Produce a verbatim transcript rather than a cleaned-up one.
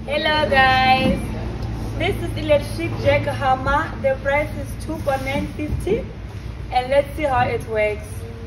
Hello guys, this is electric jack hammer. The price is two point nine fifty, and let's see how it works.